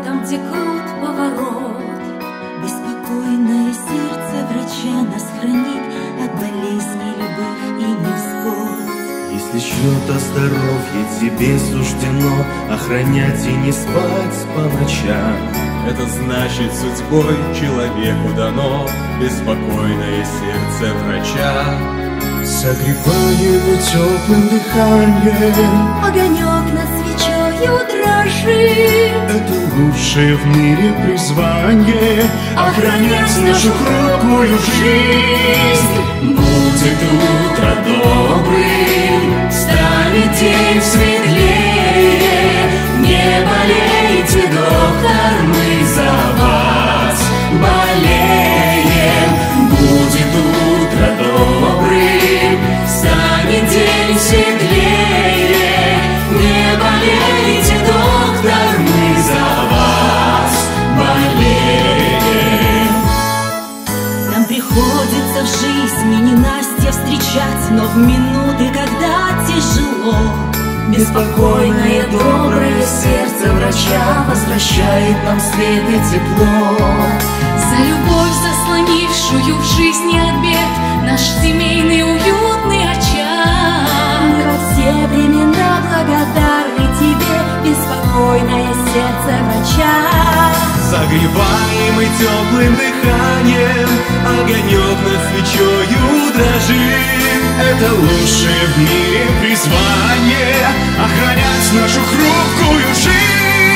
там, где крут поворот. Беспокойное сердце врача нас хранит от болезней любых и невзгод. Если счет о здоровье тебе суждено охранять и не спать по ночам, это значит, судьбой человеку дано беспокойное сердце врача. Согреваем теплым дыханием, огонек над свечою дрожит. это лучшее в мире призвание — охранять нашу хрупкую жизнь. Будет утро добрым, станет день светлее. Не болейте, доктор, мы за вас болеем. Будет утро добрым, станет день светлее. Не болейте, доктор, мы за вас болеем. Нам приходится в жизни ненастья встречать, но в минуты, когда тяжело, беспокойное доброе сердце врача возвращает нам свет и тепло. За любовь, заслонившую в жизни от бед наш семейный уютный очаг. Мы во все времена благодарны тебе, беспокойное сердце врача. Согреваемый теплым дыханием, огонек над свечою дрожит. Это лучшее в мире призвание — охранять нашу хрупкую жизнь.